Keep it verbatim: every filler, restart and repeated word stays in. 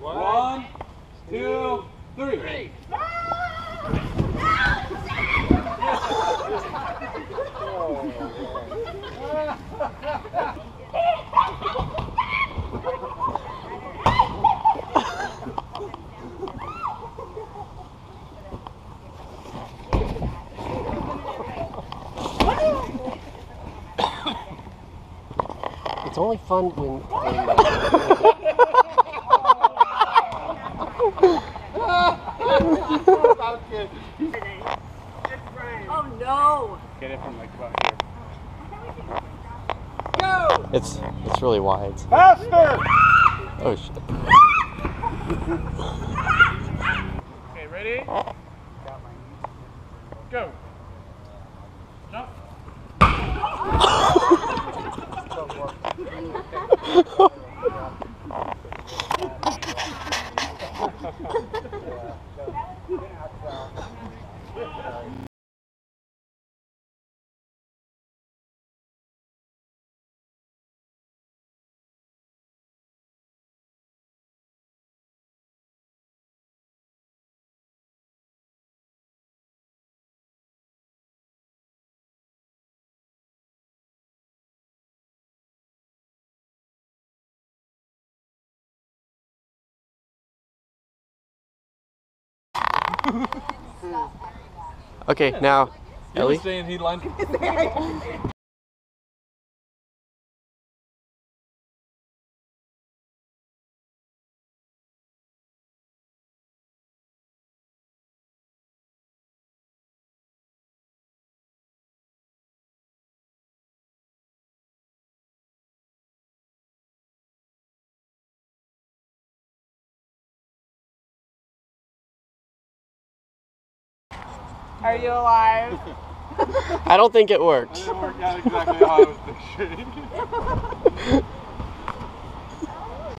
One, two, three. It's only fun when. when Oh no! Get it from like about here. Go! it's it's really wide. Faster! Oh shit. Okay, ready? Go. Jump. Okay, now, You Ellie. were saying he lined. Are you alive? I don't think it worked. It didn't work out exactly how I was picturing.